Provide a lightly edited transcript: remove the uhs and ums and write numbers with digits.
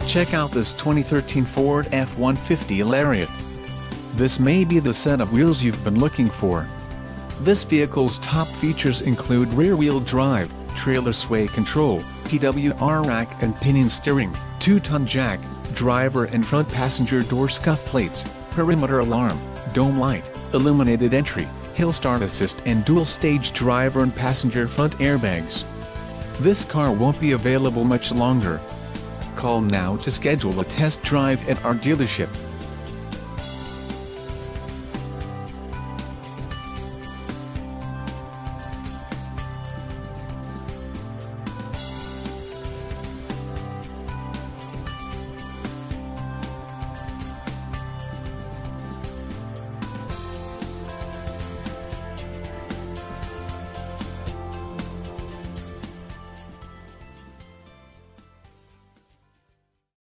Check out this 2013 Ford F-150 Lariat. This may be the set of wheels you've been looking for. This vehicle's top features include rear-wheel drive, trailer sway control, PWR rack and pinion steering, 2-ton jack, driver and front passenger door scuff plates, perimeter alarm, dome light, illuminated entry, hill start assist and dual-stage driver and passenger front airbags. This car won't be available much longer. Call now to schedule a test drive at our dealership.